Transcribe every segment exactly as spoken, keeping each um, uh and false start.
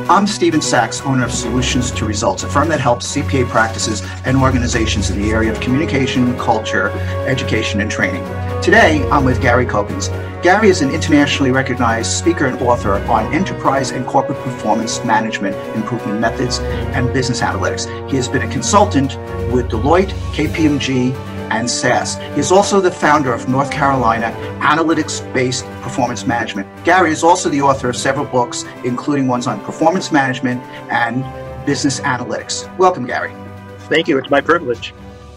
I'm Stephen Sachs, owner of Solutions to Results, a firm that helps C P A practices and organizations in the area of communication, culture, education, and training. Today, I'm with Gary Cokins. Gary is an internationally recognized speaker and author on enterprise and corporate performance management improvement methods and business analytics. He has been a consultant with Deloitte, K P M G, and S A S. He is also the founder of North Carolina Analytics-Based Performance Management. Gary is also the author of several books, including ones on performance management and business analytics. Welcome, Gary. Thank you. It's my privilege.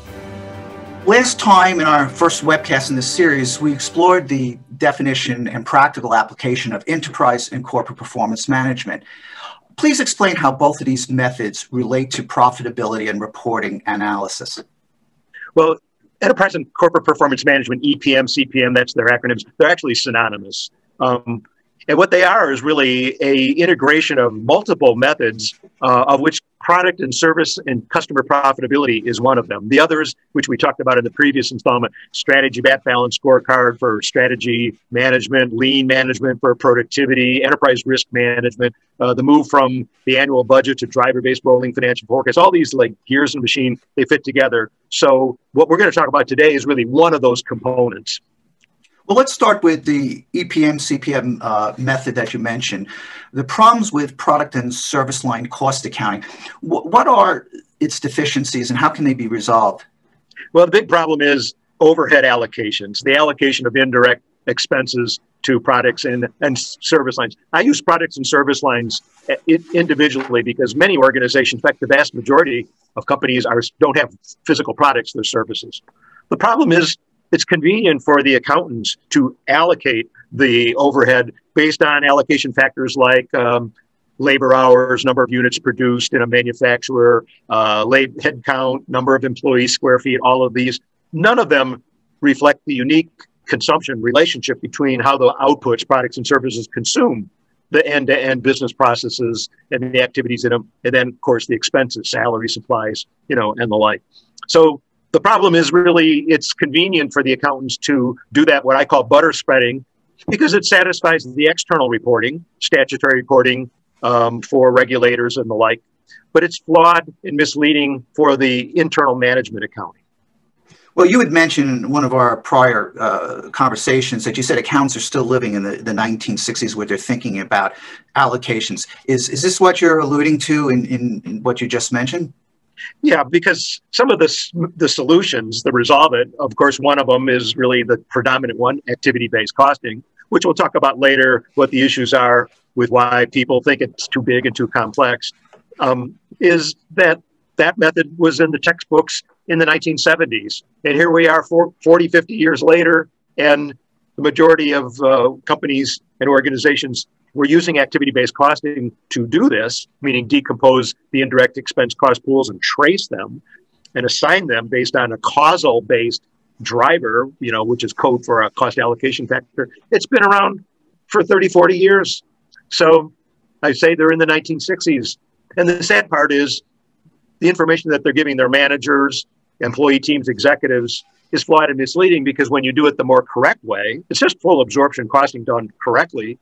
Last time in our first webcast in this series, we explored the definition and practical application of enterprise and corporate performance management. Please explain how both of these methods relate to profitability and reporting analysis. Well, enterprise and corporate performance management, E P M, C P M, that's their acronyms, they're actually synonymous. Um, and what they are is really a integration of multiple methods, uh, of which product and service and customer profitability is one of them. The others, which we talked about in the previous installment, strategy bat balance scorecard for strategy management, lean management for productivity, enterprise risk management, uh, the move from the annual budget to driver-based rolling financial forecast, all these like gears in the machine, they fit together. So what we're going to talk about today is really one of those components. Well, let's start with the E P M, C P M uh, method that you mentioned. The problems with product and service line cost accounting, w what are its deficiencies and how can they be resolved? Well, the big problem is overhead allocations, the allocation of indirect expenses to products and, and service lines. I use products and service lines individually because many organizations, in fact, the vast majority of companies are, don't have physical products, they're services. The problem is it's convenient for the accountants to allocate the overhead based on allocation factors like um, labor hours, number of units produced in a manufacturer, uh, head count, number of employees, square feet, all of these. None of them reflect the unique consumption relationship between how the outputs, products, and services consume the end-to-end business processes and the activities in them, and then, of course, the expenses, salary, supplies, you know, and the like. So the problem is really it's convenient for the accountants to do that, what I call butter spreading, because it satisfies the external reporting, statutory reporting um, for regulators and the like, but it's flawed and misleading for the internal management accounting. Well, you had mentioned in one of our prior uh, conversations that you said accountants are still living in the, the nineteen sixties where they're thinking about allocations. Is, is this what you're alluding to in, in, in what you just mentioned? Yeah, because some of the, the solutions that resolve it, of course, one of them is really the predominant one, activity-based costing, which we'll talk about later, what the issues are with why people think it's too big and too complex, um, is that that method was in the textbooks in the nineteen seventies. And here we are forty, fifty years later, and the majority of uh, companies and organizations we're using activity-based costing to do this, meaning decompose the indirect expense cost pools and trace them and assign them based on a causal-based driver, you know, which is code for a cost allocation factor. It's been around for thirty, forty years. So I say they're in the nineteen sixties. And the sad part is the information that they're giving their managers, employee teams, executives is flawed and misleading because when you do it the more correct way, it's just full absorption costing done correctly.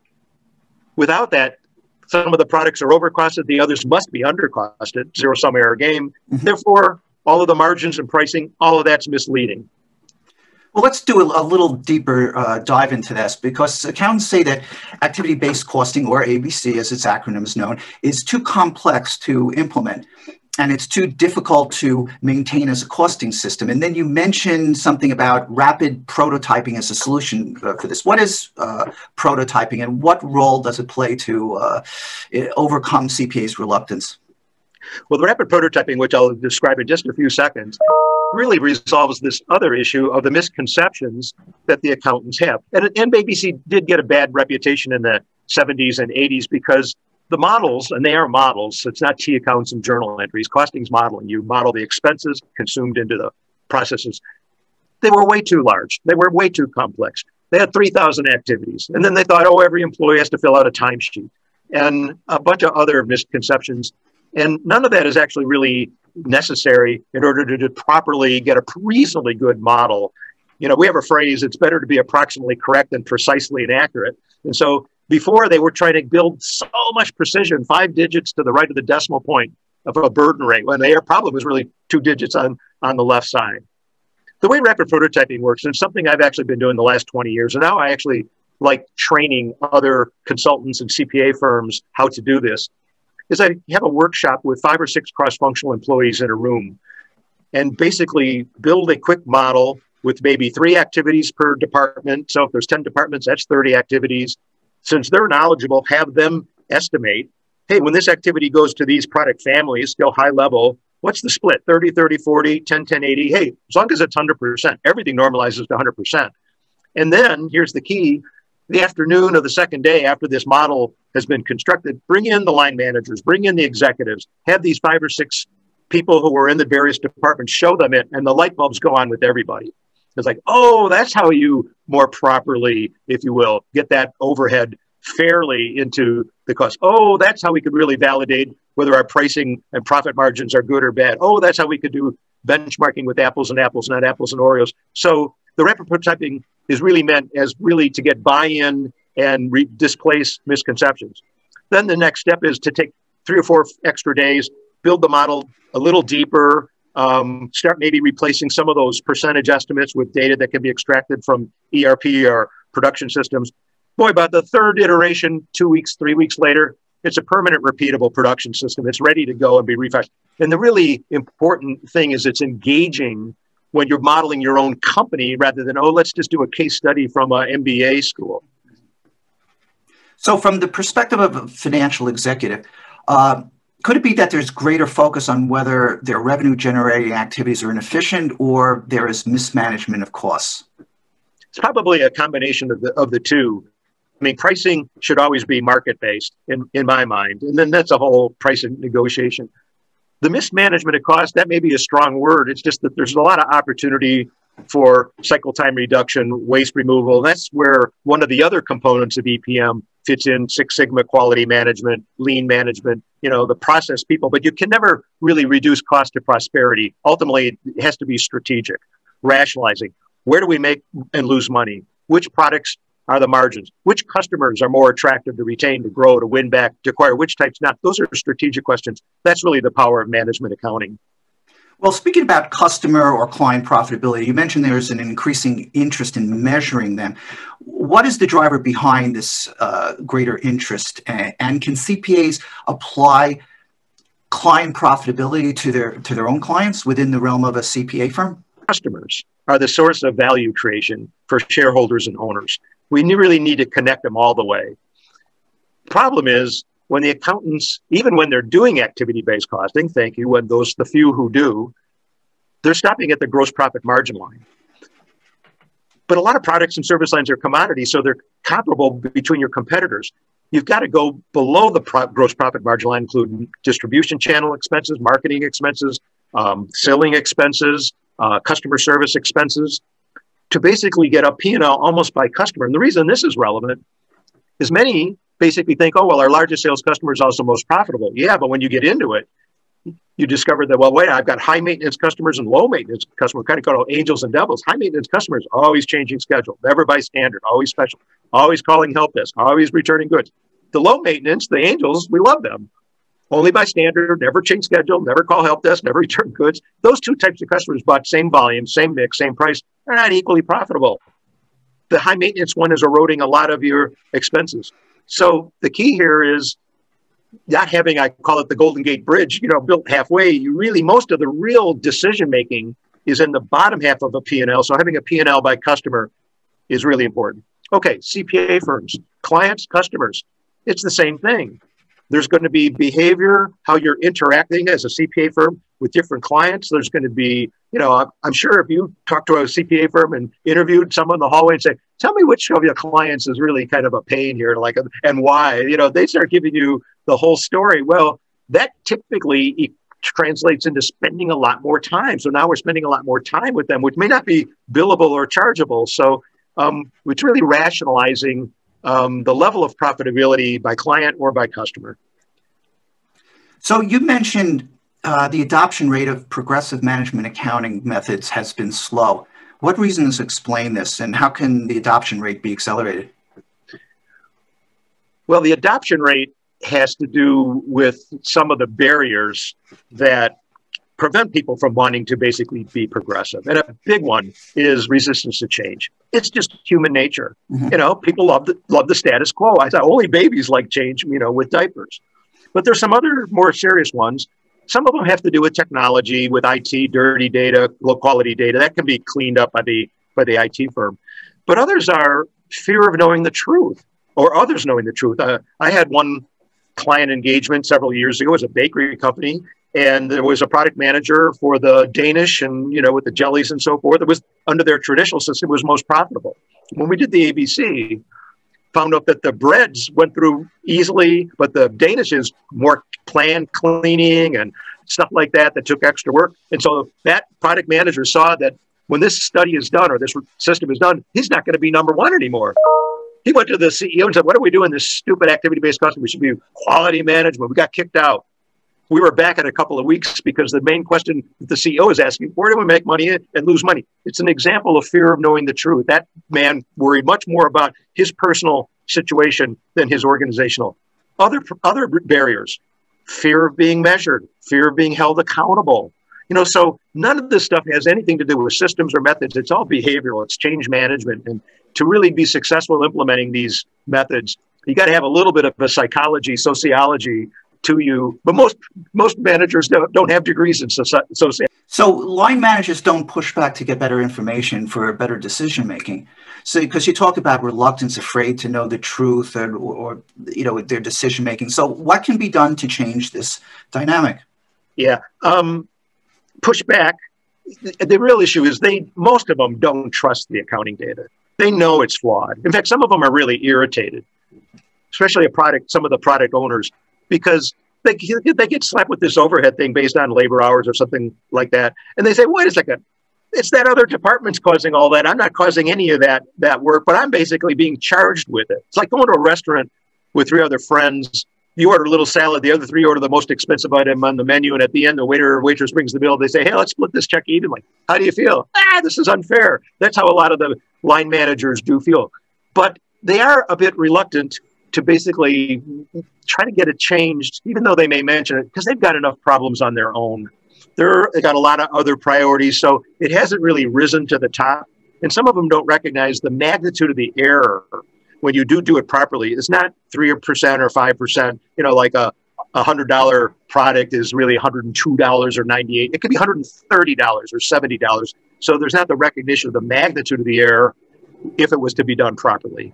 Without that, some of the products are overcosted, the others must be undercosted, zero-sum error game. Mm-hmm. Therefore, all of the margins and pricing, all of that's misleading. Well, let's do a, a little deeper uh, dive into this because accountants say that activity-based costing, or A B C as its acronym is known, is too complex to implement. And it's too difficult to maintain as a costing system. And then you mentioned something about rapid prototyping as a solution uh, for this. What is uh, prototyping and what role does it play to uh, overcome C P A's reluctance? Well, the rapid prototyping, which I'll describe in just a few seconds, really resolves this other issue of the misconceptions that the accountants have. And, and A B C did get a bad reputation in the seventies and eighties because the models, and they are models, so it's not T accounts and journal entries, costing's modeling. You model the expenses consumed into the processes. They were way too large. They were way too complex. They had three thousand activities. And then they thought, oh, every employee has to fill out a timesheet and a bunch of other misconceptions. And none of that is actually really necessary in order to, to properly get a reasonably good model. You know, we have a phrase, it's better to be approximately correct than precisely inaccurate. And so Before, they were trying to build so much precision, five digits to the right of the decimal point of a burden rate, when the problem was really two digits on, on the left side. The way rapid prototyping works, and it's something I've actually been doing the last twenty years, and now I actually like training other consultants and C P A firms how to do this, is I have a workshop with five or six cross-functional employees in a room and basically build a quick model with maybe three activities per department. So if there's ten departments, that's thirty activities. Since they're knowledgeable, have them estimate, hey, when this activity goes to these product families, still high level, what's the split? thirty, thirty, forty, ten, ten, eighty. Hey, as long as it's one hundred percent, everything normalizes to one hundred percent. And then here's the key. The afternoon of the second day after this model has been constructed, bring in the line managers, bring in the executives, have these five or six people who are in the various departments, show them it, and the light bulbs go on with everybody. It's like, oh, that's how you more properly, if you will, get that overhead fairly into the cost. Oh, that's how we could really validate whether our pricing and profit margins are good or bad. Oh, that's how we could do benchmarking with apples and apples, not apples and Oreos. So the rapid prototyping is really meant as really to get buy-in and re- displace misconceptions. Then the next step is to take three or four extra days, build the model a little deeper, um, start maybe replacing some of those percentage estimates with data that can be extracted from E R P or production systems. Boy, by the third iteration, two weeks, three weeks later, it's a permanent repeatable production system. It's ready to go and be refreshed. And the really important thing is it's engaging when you're modeling your own company rather than, oh, let's just do a case study from an M B A school. So from the perspective of a financial executive, uh, could it be that there's greater focus on whether their revenue generating activities are inefficient or there is mismanagement of costs? It's probably a combination of the, of the two. I mean, pricing should always be market-based in, in my mind. And then that's a whole pricing negotiation. The mismanagement of cost, that may be a strong word. It's just that there's a lot of opportunity for cycle time reduction, waste removal. That's where one of the other components of E P M fits in: Six Sigma quality management, lean management, you know, the process people. But you can never really reduce cost to prosperity. Ultimately, it has to be strategic, rationalizing. Where do we make and lose money? Which products are the margins? Which customers are more attractive to retain, to grow, to win back, to acquire? Which types not? Those are strategic questions. That's really the power of management accounting. Well, speaking about customer or client profitability, you mentioned there's an increasing interest in measuring them. What is the driver behind this uh, greater interest? And, and can C P As apply client profitability to their, to their own clients within the realm of a C P A firm? Customers are the source of value creation for shareholders and owners. We really need to connect them all the way. Problem is, when the accountants, even when they're doing activity-based costing, thank you, when those, the few who do, they're stopping at the gross profit margin line. But a lot of products and service lines are commodities, so they're comparable between your competitors. You've got to go below the pro- gross profit margin line, including distribution channel expenses, marketing expenses, um, selling expenses, uh, customer service expenses, to basically get a P and L almost by customer. And the reason this is relevant is many basically think, oh, well, our largest sales customer is also most profitable. Yeah, but when you get into it, you discover that, well, wait, I've got high maintenance customers and low maintenance customers, kind of called angels and devils. High maintenance customers, always changing schedule, never by standard, always special, always calling help desk, always returning goods. The low maintenance, the angels, we love them. Only by standard, never change schedule, never call help desk, never return goods. Those two types of customers bought same volume, same mix, same price. They're not equally profitable. The high maintenance one is eroding a lot of your expenses. So the key here is not having, I call it the Golden Gate Bridge, you know, built halfway. You really, most of the real decision-making is in the bottom half of a P and L. So having a P and L by customer is really important. Okay, C P A firms, clients, customers, it's the same thing. There's going to be behavior, how you're interacting as a C P A firm with different clients. There's going to be, you know, I'm sure if you talk to a C P A firm and interviewed someone in the hallway and say, tell me which of your clients is really kind of a pain here, like, and why, you know, they start giving you the whole story. Well, that typically translates into spending a lot more time. So now we're spending a lot more time with them, which may not be billable or chargeable. So um, it's really rationalizing Um, the level of profitability by client or by customer. So you mentioned uh, the adoption rate of progressive management accounting methods has been slow. What reasons explain this, and how can the adoption rate be accelerated? Well, the adoption rate has to do with some of the barriers that prevent people from wanting to basically be progressive. And a big one is resistance to change. It's just human nature. Mm-hmm. You know, people love the, love the status quo. I thought only babies like change, you know, with diapers. But there's some other more serious ones. Some of them have to do with technology, with I T, dirty data, low quality data. That can be cleaned up by the, by the I T firm. But others are fear of knowing the truth, or others knowing the truth. Uh, I had one client engagement several years ago. It was a bakery company. And there was a product manager for the Danish and, you know, with the jellies and so forth. It was under their traditional system, it was most profitable. When we did the A B C, found out that the breads went through easily, but the Danish is more planned cleaning and stuff like that that took extra work. And so that product manager saw that when this study is done or this system is done, he's not going to be number one anymore. He went to the C E O and said, what are we doing this stupid activity-based costing? We should be quality management. We got kicked out. We were back in a couple of weeks because the main question that the C E O is asking, where do we make money and lose money? It's an example of fear of knowing the truth. That man worried much more about his personal situation than his organizational. Other, other barriers, fear of being measured, fear of being held accountable. You know, so none of this stuff has anything to do with systems or methods. It's all behavioral. It's change management. And to really be successful implementing these methods, you got to have a little bit of a psychology, sociology to you, but most most managers don't, don't have degrees in sociology. So line managers don't push back to get better information for better decision making. So because you talk about reluctance, afraid to know the truth, or, or you know their decision making. So what can be done to change this dynamic? Yeah, um, push back. The real issue is they most of them don't trust the accounting data. They know it's flawed. In fact, some of them are really irritated, especially a product. Some of the product owners. Because they, they get slapped with this overhead thing based on labor hours or something like that. And they say, wait a second, it's that other department's causing all that. I'm not causing any of that, that work, but I'm basically being charged with it. It's like going to a restaurant with three other friends. You order a little salad, the other three order the most expensive item on the menu. And at the end, the waiter or waitress brings the bill. They say, hey, let's split this check evenly. How do you feel? Ah, this is unfair. That's how a lot of the line managers do feel. But they are a bit reluctant to basically try to get it changed, even though they may mention it, because they've got enough problems on their own. They're, they've got a lot of other priorities, so it hasn't really risen to the top. And some of them don't recognize the magnitude of the error when you do do it properly. It's not three percent or five percent. You know, like a one hundred dollar product is really one hundred two dollars or ninety-eight dollars. It could be one hundred thirty dollars or seventy dollars. So there's not the recognition of the magnitude of the error if it was to be done properly.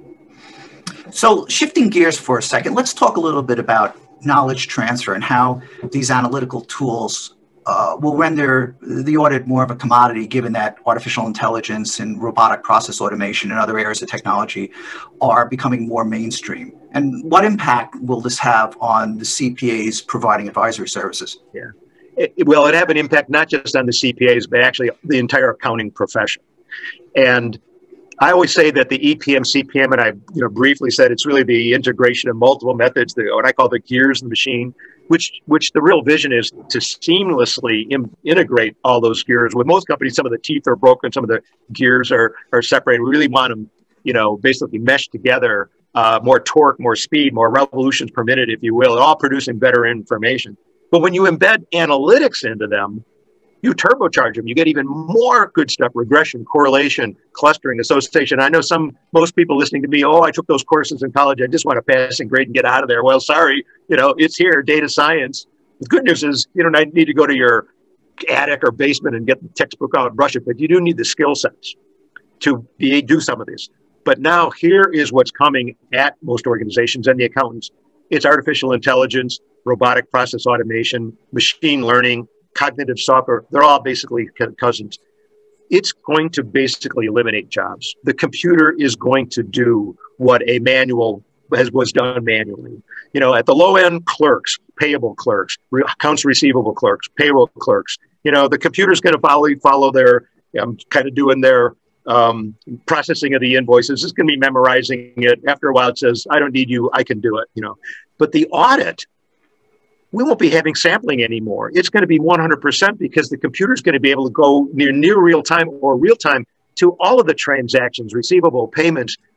So shifting gears for a second, let's talk a little bit about knowledge transfer and how these analytical tools uh, will render the audit more of a commodity, given that artificial intelligence and robotic process automation and other areas of technology are becoming more mainstream. And what impact will this have on the C P As providing advisory services? Yeah, it, well, it have an impact not just on the C P As, but actually the entire accounting profession. And I always say that the E P M, C P M, and I you know, briefly said it's really the integration of multiple methods, the, what I call the gears in the machine, which which the real vision is to seamlessly im- integrate all those gears. With most companies, some of the teeth are broken, some of the gears are, are separated. We really want them, you know, basically meshed together, uh, more torque, more speed, more revolutions per minute, if you will, all producing better information. But when you embed analytics into them, you turbocharge them. You get even more good stuff, regression, correlation, clustering, association. I know some, most people listening to me, oh, I took those courses in college. I just want to pass and grade and get out of there. Well, sorry, you know, it's here, data science. The good news is you don't need to go to your attic or basement and get the textbook out and brush it, but you do need the skill sets to be, do some of this. But now here is what's coming at most organizations and the accountants. It's artificial intelligence, robotic process automation, machine learning, cognitive software. They're all basically cousins. It's going to basically eliminate jobs. The computer is going to do what a manual has, was done manually. You know, at the low end, clerks, payable clerks, re- accounts receivable clerks, payroll clerks. You know, the computer's going to follow, follow their, um, kind of doing their um, processing of the invoices. It's going to be memorizing it. After a while, it says, I don't need you, I can do it, you know. But the audit, we won't be having sampling anymore. It's going to be one hundred percent because the computer is going to be able to go near near real time or real time to all of the transactions, receivable payments,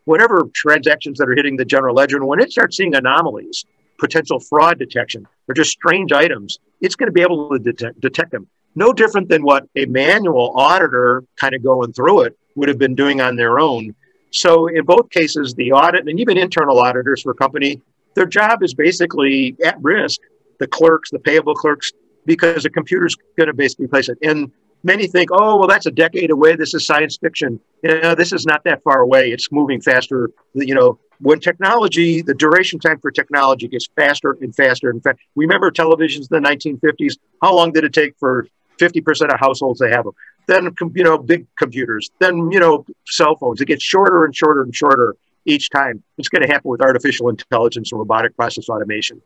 whatever transactions that are hitting the general ledger, and when it starts seeing anomalies, potential fraud detection, or just strange items, it's going to be able to detect, detect them. No different than what a manual auditor kind of going through it would have been doing on their own. So in both cases, the audit and even internal auditors for a company, their job is basically at risk, the clerks, the payable clerks, because a computer's going to basically place it. And many think, oh, well, that's a decade away. This is science fiction. You know, this is not that far away. It's moving faster. You know, when technology, the duration time for technology gets faster and faster. In fact, remember televisions in the nineteen fifties? How long did it take for fifty percent of households to have them? Then, you know, big computers, then, you know, cell phones. It gets shorter and shorter and shorter each time. It's going to happen with artificial intelligence and robotic process automation.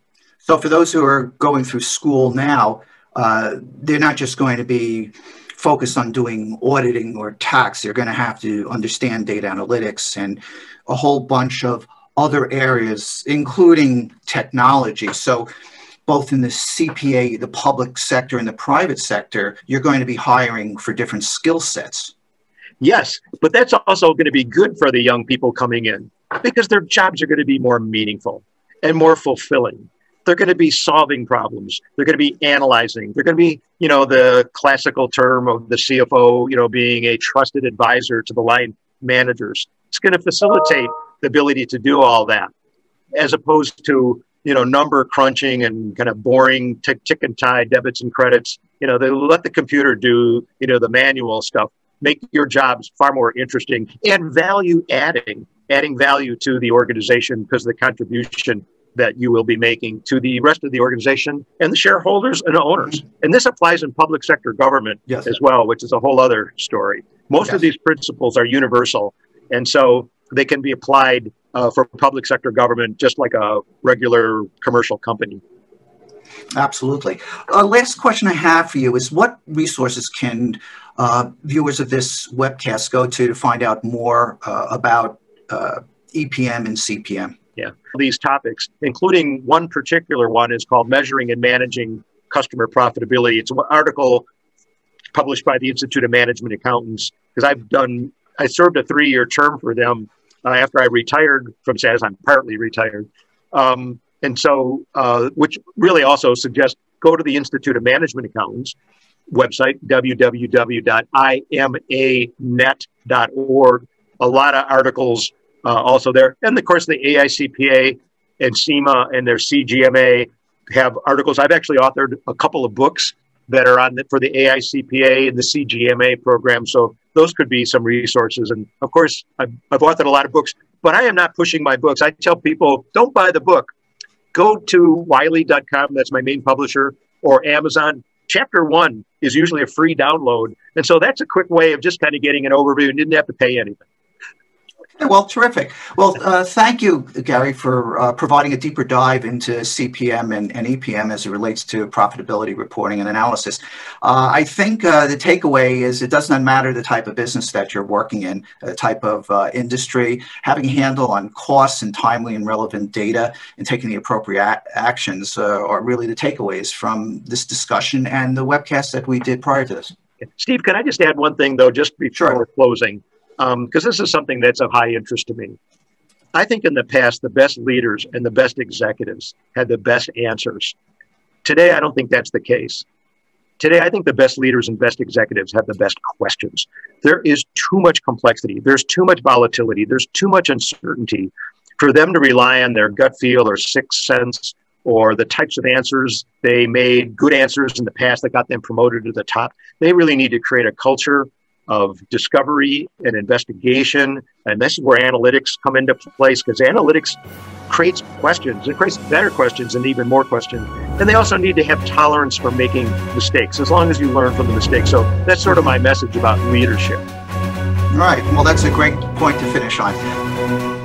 So for those who are going through school now, uh, they're not just going to be focused on doing auditing or tax. They're going to have to understand data analytics and a whole bunch of other areas, including technology. So both in the C P A, the public sector and the private sector, you're going to be hiring for different skill sets. Yes, but that's also going to be good for the young people coming in because their jobs are going to be more meaningful and more fulfilling. They're going to be solving problems. They're going to be analyzing. They're going to be, you know, the classical term of the C F O, you know, being a trusted advisor to the line managers. It's going to facilitate the ability to do all that as opposed to, you know, number crunching and kind of boring tick, tick and tie debits and credits. You know, they let the computer do, you know, the manual stuff, make your jobs far more interesting and value adding, adding value to the organization because of the contribution that you will be making to the rest of the organization and the shareholders and the owners. And this applies in public sector government yes. as well, which is a whole other story. Most yes. of these principles are universal. And so they can be applied uh, for public sector government, just like a regular commercial company. Absolutely. Uh, last question I have for you is what resources can uh, viewers of this webcast go to to find out more uh, about uh, E P M and C P M? Yeah, these topics, including one particular one is called Measuring and Managing Customer Profitability. It's an article published by the Institute of Management Accountants because I've done, I served a three-year term for them uh, after I retired from S A S. I'm partly retired. Um, and so, uh, which really also suggests go to the Institute of Management Accountants website, w w w dot i m a net dot org. A lot of articles Uh, also there. And of course, the A I C P A and SEMA and their C G M A have articles. I've actually authored a couple of books that are on the, for the A I C P A and the C G M A program. So those could be some resources. And of course, I've, I've authored a lot of books, but I am not pushing my books. I tell people, don't buy the book. Go to wiley dot com. That's my main publisher, or Amazon. Chapter one is usually a free download. And so that's a quick way of just kind of getting an overview and didn't have to pay anything. Well, terrific. Well, uh, thank you, Gary, for uh, providing a deeper dive into C P M and, and E P M as it relates to profitability reporting and analysis. Uh, I think uh, the takeaway is it does not matter the type of business that you're working in, the type of uh, industry, having a handle on costs and timely and relevant data and taking the appropriate actions uh, are really the takeaways from this discussion and the webcast that we did prior to this. Steve, can I just add one thing, though, just before Sure. closing? Because um, this is something that's of high interest to me. I think in the past, the best leaders and the best executives had the best answers. Today, I don't think that's the case. Today, I think the best leaders and best executives have the best questions. There is too much complexity. There's too much volatility. There's too much uncertainty for them to rely on their gut feel or sixth sense or the types of answers they made, good answers in the past that got them promoted to the top. They really need to create a culture of discovery and investigation. And this is where analytics come into place because analytics creates questions. It creates better questions and even more questions. And they also need to have tolerance for making mistakes as long as you learn from the mistakes. So that's sort of my message about leadership. All right. Well, that's a great point to finish on.